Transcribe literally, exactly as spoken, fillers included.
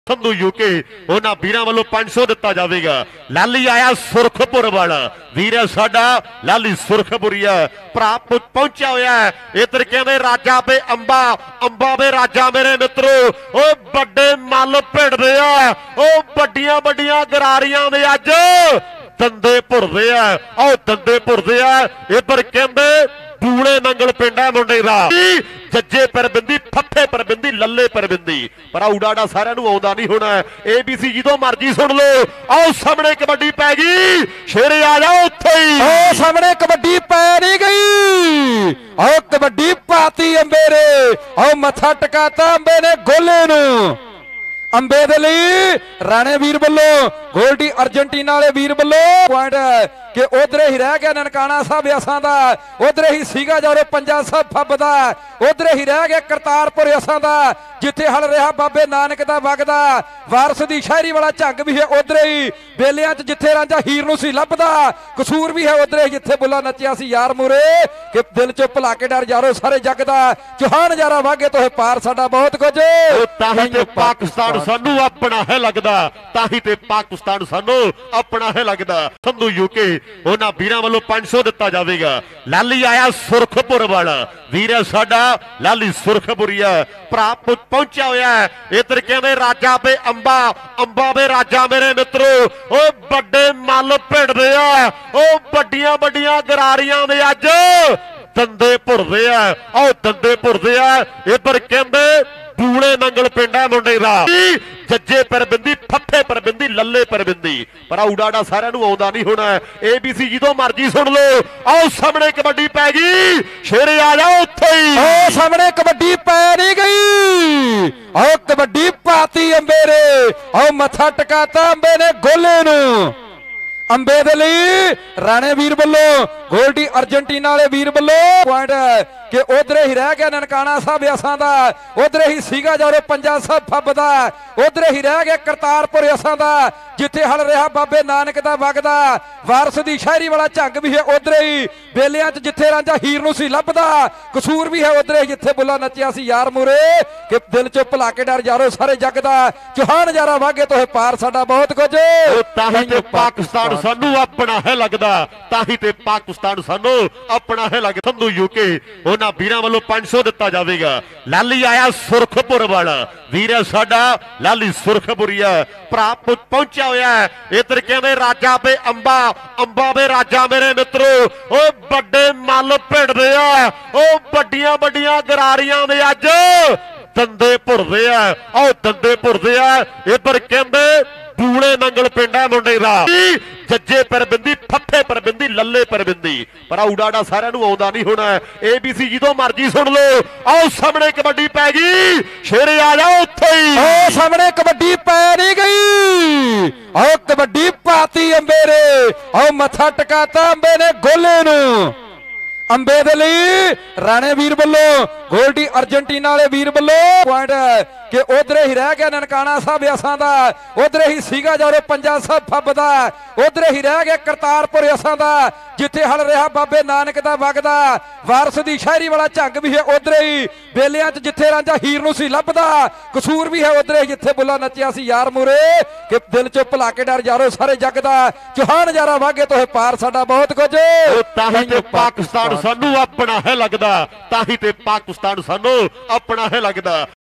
Sandhu UK उन्होंने वीरों वालों पांच सौ दिता जाएगा। लाली आया सुरखपुर वाला वीर है साडा लाली सुरखपुरी है भरा पहुंचा होया है। इधर कहते राजा पे अंबा अंबा पे राजा मेरे मित्रों ओ बड़े मल भिड़ते हैं ओ बड़िया बड़िया गरारियां में अज दंदे भुरदे है ओ दंदे भुरदे है। इधर कहते बूले मंगल पिंड है मुंडे दा जज्जे परबिंदी फफे परबिंदी लल्ले परबिंदी पर उडाड़ा सारे आउंदा नहीं होना ए बी सी जो मर्जी सुन लो। आओ सामने कबड्डी पै गई शेरे आ जाओ उत्थे ही सामने कबड्डी पै नहीं गई आओ कबड्डी पाती अंबे रे आओ मथा टकाता अंबे ने गोले नू अंबे दे लई राणे वीर बल्लों गोल्डी अर्जेंटीना वाले वीर बल्लों पॉइंट कि उधरे ही रह गया ननकाना साहब असां दा उधरे ही सीगा जारो पंजा साहब फब दा उधरे ही रह गया करतारपुर असां दा जिथे हल रहा बाबे नानक दा वगदा वारस दी शायरी वाला झंग भी है उधरे ही बेलियां च जिथे रांझा हीर नूं सी लभदा कसूर भी है उधरे जिथे बुला नचिया सी यार मूरे कि दिल चो भुला के डर यारो सारे जग दा चौहान यारा वागे तो पार साडा बहुत कुछ ताही ते पाकिस्तान सानू अपना है लगदा ताही ते पाकिस्तान सानू अपना है लगदा। संधू यूके उन्होंने वीरों वालों पांच सौ दिता जाएगा। लाली आया सुरखपुर वाला वीर है साडा लाली सुरखपुरी है भरा पहुंचा होया है। इधर कहते राजा पे अंबा अंबा पे राजा मेरे मित्रों ओ बड़े मल भिड़ते हैं ओ बड़िया बड़िया गरारियां में अज दंदे भुरदे है ओ दंदे भुरदे है। इधर कहते बूले मंगल पिंड है मुंडे दा जज्जे परबिंदी फफे परबिंदी लल्ले परबिंदी पर उडाड़ा सारे आउंदा नहीं होना ए बी सी जो मर्जी सुन लो। आओ सामने कबड्डी पै गई शेरे आ जाओ उत्थे ही सामने कबड्डी पै नहीं गई आओ कबड्डी पाती अंबे रे आओ मथा टकाता अंबे ने गोले नू अंबे दे लई राणे वीर बल्लों गोल्डी अर्जेंटीना वाले वीर बल्लों पॉइंट कि उधरे ही रह गया ननकाना साहब असां दा उधरे ही सीगा जारो पंजा साहब फब दा उधरे ही रह गया करतारपुर असां दा जिथे हल रहा बाबे नानक दा वगदा वारस दी शायरी वाला झंग भी है उधरे ही बेलियां च जिथे रांझा हीर नूं सी लभदा कसूर भी है उधरे जिथे बुला नचिया सी यार मूरे कि दिल चो भुला के डर यारो सारे जग दा चौहान यारा वागे तो पार साडा बहुत कुछ ताही ते पाकिस्तान सानू अपना है लगदा ताही ते पाकिस्तान सानू अपना है लगदा। संधू यूके उन्होंने वीरों वालों पांच सौ दिता जाएगा। लाली आया सुरखपुर वाला वीर है साडा लाली सुरखपुरी है भरा पहुंचा होया है। इधर कहते राजा पे अंबा अंबा पे राजा मेरे मित्रों ओ बड़े मल भिड़ते हैं ओ बड़िया बड़िया गरारियां में अज दंदे भुरदे है ओ दंदे भुरदे है। इधर कहते बूले मंगल पिंड है मुंडे दा जज्जे परबिंदी फफे परबिंदी लल्ले परबिंदी पर उडाड़ा सारे आउंदा नहीं होना ए बी सी जो मर्जी सुन लो। आओ सामने कबड्डी पै गई शेरे आ जाओ उत्थे ही सामने कबड्डी पै नहीं गई आओ कबड्डी पाती अंबे रे आओ मथा टकाता अंबे ने गोले नू अंबे दे लई राणे वीर बल्लों गोल्डी अर्जेंटीना वाले वीर बल्लों पॉइंट कि उधरे ही रह गया ननकाना साहब असां दा उधरे ही सीगा जारो पंजा साहब फब दा उधरे ही रह गया करतारपुर असां दा जिथे हल रहा बाबे नानक दा वगदा वारस दी शायरी वाला झंग भी है उधरे ही बेलियां च जिथे रांझा हीर नूं सी लभदा कसूर भी है उधरे जिथे बुला नचिया सी यार मूरे कि दिल चो भुला के डर यारो सारे जग दा चौहान यारा वागे तो पार साडा बहुत कुछ ताही ते पाकिस्तान सानू अपना है लगदा ताही ते पाकिस्तान सानू अपना है लगदा।